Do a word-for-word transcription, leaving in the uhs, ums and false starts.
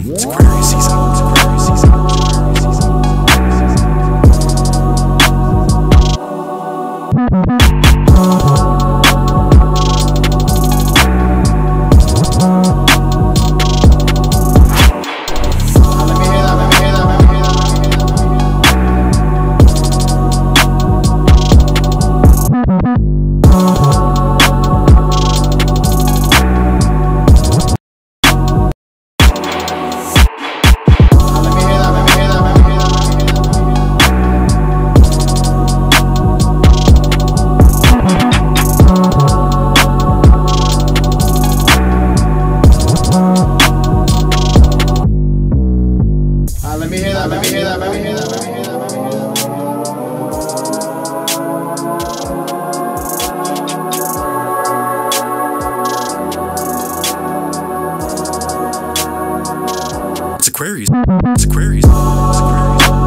It's Aquarius season. It's Aquarius season. Let me hear that, let me hear that, let me hear that, let me hear that, let me hear that. It's Aquarius. It's Aquarius. It's Aquarius.